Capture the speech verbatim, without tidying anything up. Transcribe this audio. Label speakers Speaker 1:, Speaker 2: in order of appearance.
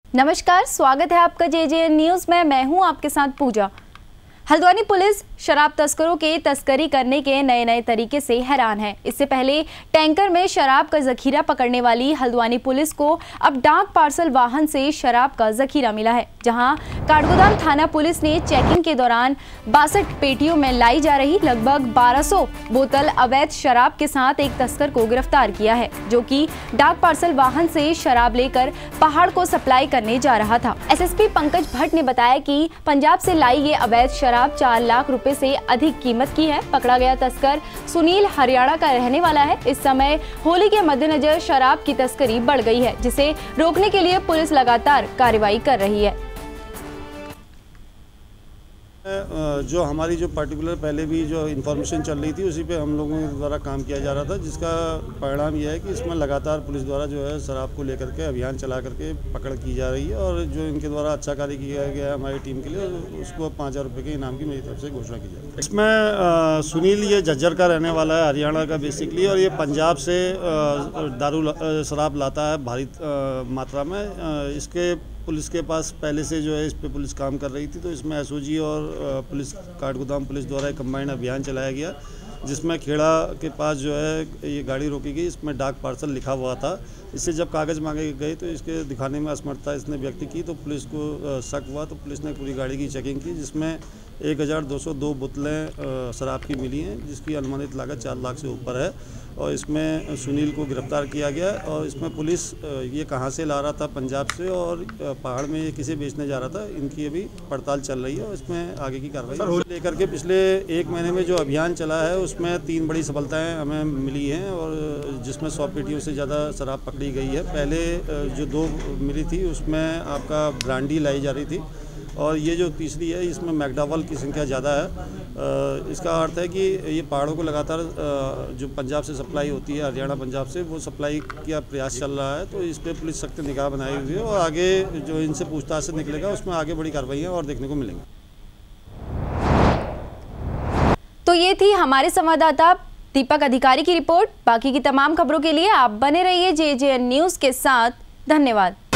Speaker 1: नमस्कार, स्वागत है आपका जे जे एन न्यूज में। मैं हूं आपके साथ पूजा। हल्द्वानी पुलिस शराब तस्करों के तस्करी करने के नए नए तरीके से हैरान है। इससे पहले टैंकर में शराब का जखीरा पकड़ने वाली हल्द्वानी पुलिस को अब डाक पार्सल वाहन से शराब का जखीरा मिला है, जहां काठगोदाम थाना पुलिस ने चेकिंग के दौरान बासठ पेटियों में लाई जा रही लगभग बारह सौ बोतल अवैध शराब के साथ एक तस्कर को गिरफ्तार किया है, जो कि डाक पार्सल वाहन से शराब लेकर पहाड़ को सप्लाई करने जा रहा था। S S P Pankaj Bhatt ने बताया कि पंजाब से लाई ये अवैध शराब चार लाख रुपए से अधिक कीमत की है। पकड़ा गया तस्कर सुनील हरियाणा का रहने वाला है। इस समय होली के मद्देनजर शराब की तस्करी बढ़ गई है, जिसे रोकने के लिए पुलिस लगातार कार्रवाई कर रही है।
Speaker 2: जो हमारी जो पर्टिकुलर पहले भी जो इन्फॉर्मेशन चल रही थी उसी पे हम लोगों के द्वारा काम किया जा रहा था, जिसका परिणाम यह है कि इसमें लगातार पुलिस द्वारा जो है शराब को लेकर के अभियान चला करके पकड़ की जा रही है और जो इनके द्वारा अच्छा कार्य किया गया है हमारी टीम के लिए, उसको पाँच हज़ार रुपये के इनाम की मेरी तरफ से घोषणा की जाए। इसमें आ, सुनील ये झज्जर का रहने वाला है, हरियाणा का बेसिकली, और ये पंजाब से दारू शराब लाता है भारी मात्रा में। आ, इसके पुलिस के पास पहले से जो है इस पे पुलिस काम कर रही थी, तो इसमें एस ओ जी और पुलिस काठगोदाम पुलिस द्वारा एक कंबाइंड अभियान चलाया गया, जिसमें खेड़ा के पास जो है ये गाड़ी रोकी गई। इसमें डाक पार्सल लिखा हुआ था। इससे जब कागज़ मांगे गए तो इसके दिखाने में असमर्थता इसने व्यक्त की, तो पुलिस को शक हुआ, तो पुलिस ने पूरी गाड़ी की चेकिंग की, जिसमें एक हज़ार दो सौ दो बोतलें शराब की मिली हैं, जिसकी अनुमानित लागत चार लाख से ऊपर है। और इसमें सुनील को गिरफ्तार किया गया और इसमें पुलिस ये कहाँ से ला रहा था, पंजाब से, और पहाड़ में ये किसे बेचने जा रहा था, इनकी अभी पड़ताल चल रही है और इसमें आगे की कार्रवाई लेकर के पिछले एक महीने में जो अभियान चला है उसमें तीन बड़ी सफलताएं हमें मिली हैं, और जिसमें सौ पेटियों से ज़्यादा शराब पकड़ी गई है। पहले जो दो मिली थी उसमें आपका ब्रांडी लाई जा रही थी, और ये जो तीसरी है इसमें मैकडॉवेल की संख्या ज़्यादा है। इसका अर्थ है कि ये पहाड़ों को लगातार जो पंजाब से सप्लाई होती है, हरियाणा पंजाब से, वो सप्लाई का प्रयास चल रहा है। तो इस पर पुलिस सख्त निगाह बनाई हुई है और आगे जो इनसे पूछताछ से निकलेगा उसमें आगे बड़ी कार्रवाइयाँ और देखने को मिलेंगी।
Speaker 1: तो ये थी हमारे संवाददाता दीपक अधिकारी की रिपोर्ट। बाकी की तमाम खबरों के लिए आप बने रहिए जे जे एन न्यूज़ के साथ। धन्यवाद।